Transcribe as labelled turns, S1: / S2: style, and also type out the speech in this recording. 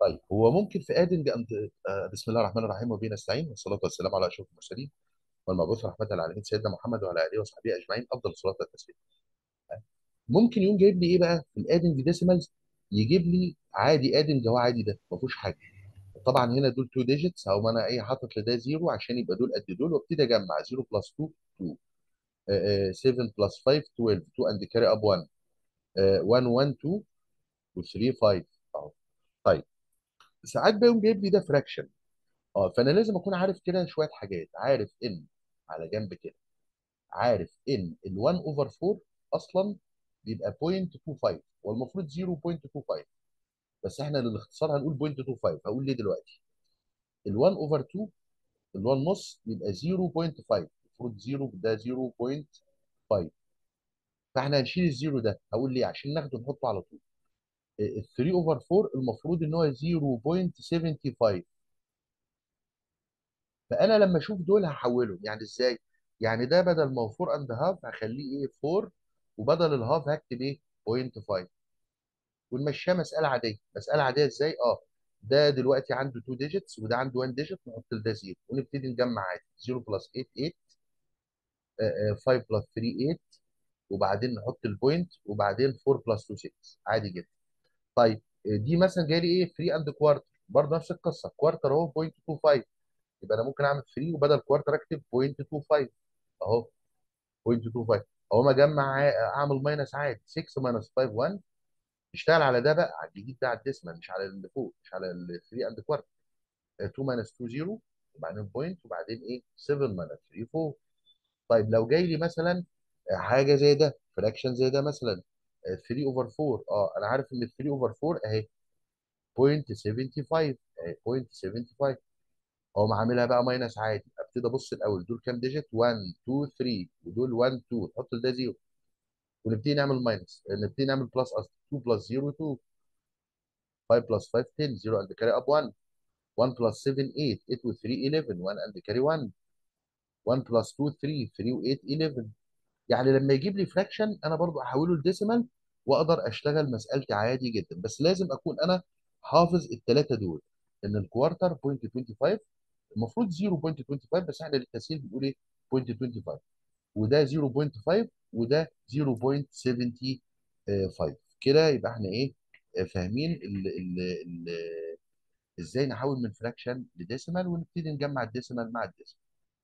S1: طيب هو ممكن في ادنج أنت بسم الله الرحمن الرحيم وبه نستعين والصلاه والسلام على اشرف المرسلين والمبعوث رحمه للعالمين سيدنا محمد وعلى اله وصحبه اجمعين افضل الصلاه والتسليم. ممكن يقوم جايب لي ايه بقى في الادنج ديسيمالز؟ يجيب لي عادي ادنج، هو عادي ده ما فيهوش حاجه. طبعا هنا دول 2 ديجيتس، او انا ايه حاطط لده زيرو عشان يبقى دول قد دول، وابتدي اجمع 0 بلس 2 2، 7 بلس 5 12، 2 اند كاري اب 1، 1 1 2 و3 5 اهو. طيب ساعات بيقوم جايب لي ده فراكشن. اه فانا لازم اكون عارف كده شويه حاجات، عارف ان على جنب كده، عارف ان ال 1 اوفر 4 اصلا بيبقى 0.25 والمفروض 0.25، بس احنا للاختصار هنقول 0.25. هقول ليه دلوقتي؟ ال 1 اوفر 2 اللي هو النص بيبقى 0.5، المفروض 0 ده 0.5، فاحنا هنشيل الزيرو ده. هقول ليه؟ عشان ناخده نحطه على طول. ال 3 اوفر 4 المفروض ان هو 0.75، فانا لما اشوف دول هحولهم يعني ازاي؟ يعني ده بدل ما هو 4 اند هاف هخليه ايه 4، وبدل الهاف هكتب ايه 0.5، ونمشيها مساله عاديه. مساله عاديه ازاي؟ ده دلوقتي عنده 2 ديجيتس وده عنده 1 ديجيت، نحط ده 0 ونبتدي نجمع عادي. 0 بلس 8 8، 5 بلس 3 8، وبعدين نحط البوينت، وبعدين 4 بلس 2 6 عادي جدا. طيب دي مثلا جاي لي ايه 3 اند كوارتر، برضه نفس القصه، كوارتر اهو 0.25، يبقى انا ممكن اعمل 3 وبدل كوارتر اكتب 0.25 اهو 0.25 اهو. ما اجمع اعمل ماينس عادي، 6 ماينس 5 1. اشتغل على ده بقى، على الجديد ده، على الديسمال، مش على اللي فوق، مش على ال 3 اند كوارتر. 2 ماينس 2 0، وبعدين بوينت، وبعدين ايه 7 ماينس 3 4. طيب لو جاي لي مثلا حاجه زي ده، فراكشن زي ده مثلا 3 اوفر 4، انا عارف ان 3 اوفر 4 اهي 0.75 اهي 0.75. اقوم عاملها بقى ماينس عادي، ابتدي ابص الاول دول كام ديجيت 1 2 3، ودول 1 2، نحط ده 0 ونبتدي نعمل ماينس، نبتدي نعمل بلس قصدي 2 بلس 0 2، 5 بلس 5 10، 0 اند كاري اب 1، 1 بلس 7 8، 8 و 3 11، 1 اند كاري 1، 1 بلس 2 3، 3 و 8 11. يعني لما يجيب لي فراكشن انا برضو احوله لديسيمال واقدر اشتغل مسالتي عادي جدا، بس لازم اكون انا حافظ الثلاثه دول. ان الكوارتر 0.25 المفروض 0.25، بس احنا للتسهيل بنقول ايه 0.25، وده 0.5، وده 0.75. كده يبقى احنا ايه فاهمين ازاي نحول من فراكشن لديسيمال، ونبتدي نجمع الديسيمال مع الديسيمال.